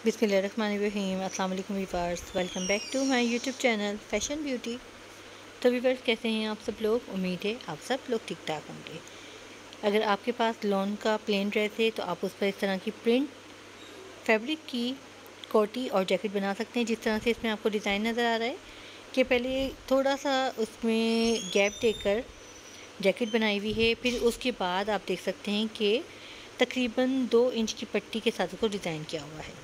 बिस्मिल्लाहिर्रहमानिर्रहीम। अस्सलाम वालेकुम viewers, welcome back to my YouTube channel fashion beauty. तो व्यूअर्स, कैसे हैं आप सब लोग? उम्मीद है आप सब लोग ठीक ठाक होंगे। अगर आपके पास लॉन का प्लेन ड्रेस है तो आप उस पर इस तरह की प्रिंट फैब्रिक की कोटी और जैकेट बना सकते हैं। जिस तरह से इसमें आपको डिज़ाइन नज़र आ रहा है कि पहले थोड़ा सा उसमें गैप देकर जैकेट बनाई हुई है, फिर उसके बाद आप देख सकते हैं कि तकरीबन 2 इंच की पट्टी के साथ उसको डिज़ाइन किया हुआ है।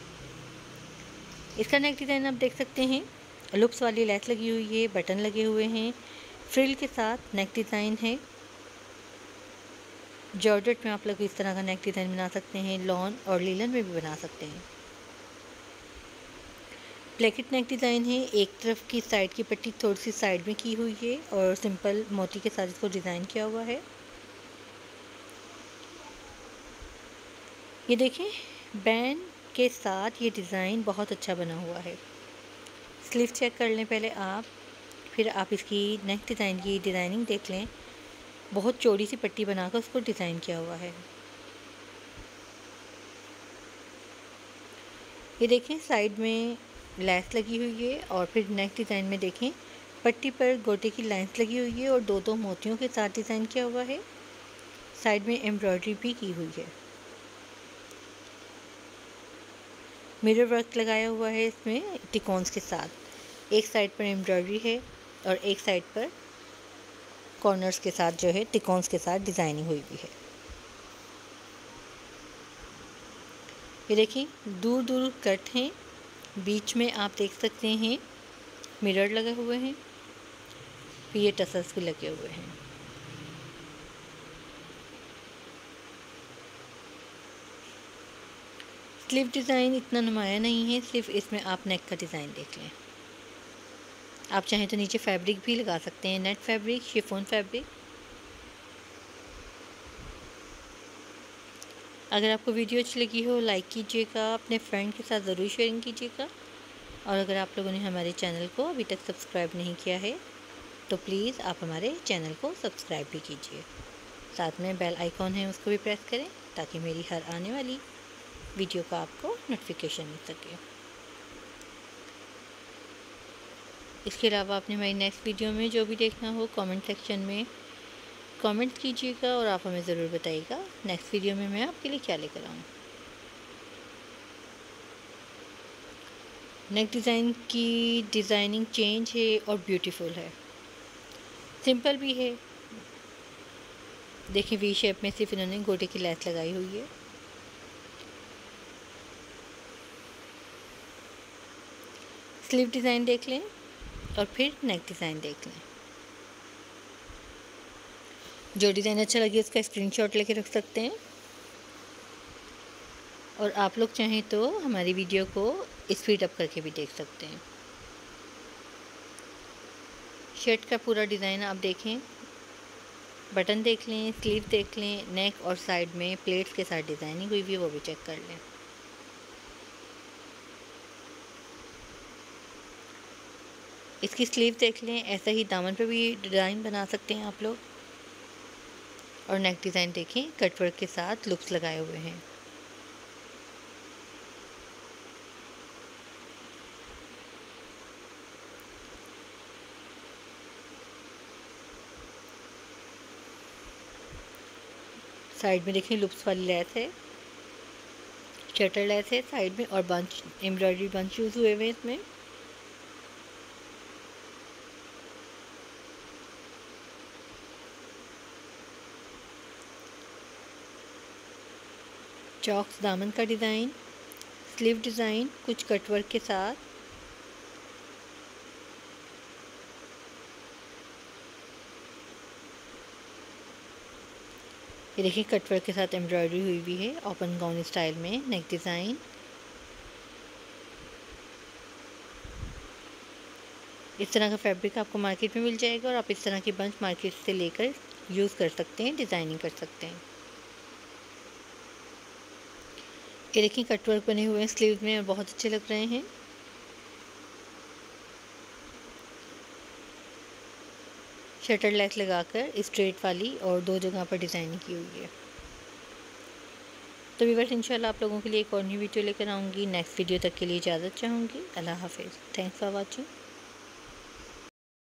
इसका नेक डिज़ाइन आप देख सकते हैं, लुप्स वाली लेस लगी हुई है, बटन लगे हुए हैं, फ्रिल के साथ नेक डिज़ाइन है। जॉर्जेट में आप लोग इस तरह का नेक डिज़ाइन बना सकते हैं, लॉन और लीलन में भी बना सकते हैं। प्लेकेट नेक डिज़ाइन है, एक तरफ की साइड की पट्टी थोड़ी सी साइड में की हुई है और सिंपल मोती के साथ इसको डिज़ाइन किया हुआ है। ये देखें, बैंड के साथ ये डिज़ाइन बहुत अच्छा बना हुआ है। स्लीव चेक कर लें पहले आप, फिर आप इसकी नेक डिज़ाइन की डिज़ाइनिंग देख लें। बहुत चौड़ी सी पट्टी बनाकर उसको डिज़ाइन किया हुआ है। ये देखें, साइड में लेस लगी हुई है और फिर नेक डिज़ाइन में देखें पट्टी पर गोटे की लाइंस लगी हुई है और दो मोतियों के साथ डिज़ाइन किया हुआ है। साइड में एम्ब्रॉयडरी भी की हुई है, मिरर वर्क लगाया हुआ है इसमें टिकोन्स के साथ। एक साइड पर एम्ब्रॉयडरी है और एक साइड पर कॉर्नर्स के साथ जो है टिकोन्स के साथ डिज़ाइनिंग हुई भी है। ये देखिए, दूर दूर कट हैं, बीच में आप देख सकते हैं मिरर लगे हुए हैं, फिर ये टसल्स भी लगे हुए हैं। स्लीव डिज़ाइन इतना नुमाया नहीं है, सिर्फ इसमें आप नेक का डिज़ाइन देख लें। आप चाहें तो नीचे फैब्रिक भी लगा सकते हैं, नेट फैब्रिक, शिफॉन फैब्रिक। अगर आपको वीडियो अच्छी लगी हो लाइक कीजिएगा, अपने फ्रेंड के साथ ज़रूर शेयरिंग कीजिएगा। और अगर आप लोगों ने हमारे चैनल को अभी तक सब्सक्राइब नहीं किया है तो प्लीज़ आप हमारे चैनल को सब्सक्राइब भी कीजिए। साथ में बेल आइकॉन है, उसको भी प्रेस करें ताकि मेरी हर आने वाली वीडियो का आपको नोटिफिकेशन मिल सके। इसके अलावा आपने हमारी नेक्स्ट वीडियो में जो भी देखना हो कमेंट सेक्शन में कमेंट कीजिएगा और आप हमें ज़रूर बताइएगा नेक्स्ट वीडियो में मैं आपके लिए क्या लेकर आऊँ। नेक डिज़ाइन की डिज़ाइनिंग चेंज है और ब्यूटीफुल है, सिंपल भी है। देखिए, वी शेप में सिर्फ इन्होंने गोटे की लेस लगाई हुई है। स्लीव डिज़ाइन देख लें और फिर नेक डिज़ाइन देख लें। जो डिज़ाइन अच्छा लगे उसका स्क्रीनशॉट लेके रख सकते हैं और आप लोग चाहें तो हमारी वीडियो को स्पीड अप करके भी देख सकते हैं। शर्ट का पूरा डिज़ाइन आप देखें, बटन देख लें, स्लीव देख लें, नेक और साइड में प्लेट्स के साथ डिज़ाइनिंग हुई भी वो भी चेक कर लें। इसकी स्लीव देख लें, ऐसा ही दामन पे भी डिज़ाइन बना सकते हैं आप लोग। और नेक डिज़ाइन देखें, कटवर्क के साथ लुप्स लगाए हुए हैं। साइड में देखें लुप्स वाली लेस है, शटर लेस है साइड में और बंच एम्ब्रॉयडरी बंच यूज़ हुए हुए हैं इसमें। चॉक्स दामन का डिज़ाइन, स्लीव डिज़ाइन कुछ कटवर्क के साथ। ये देखिए, कटवर्क के साथ एम्ब्रॉयडरी हुई भी है ओपन गाउन स्टाइल में। नेक डिज़ाइन इस तरह का फैब्रिक आपको मार्केट में मिल जाएगा और आप इस तरह की बंच मार्केट से लेकर यूज़ कर सकते हैं, डिज़ाइनिंग कर सकते हैं। ये देखिए, कटवर्क बने हुए हैं स्लीव में और बहुत अच्छे लग रहे हैं। शटर लेस लगाकर स्ट्रेट वाली और 2 जगह पर डिज़ाइनिंग की हुई है। तो व्यूअर्स इंशाल्लाह आप लोगों के लिए एक और न्यू वीडियो लेकर आऊँगी। नेक्स्ट वीडियो तक के लिए इजाज़त चाहूँगी। अल्लाह हाफ़िज़। Thanks for watching.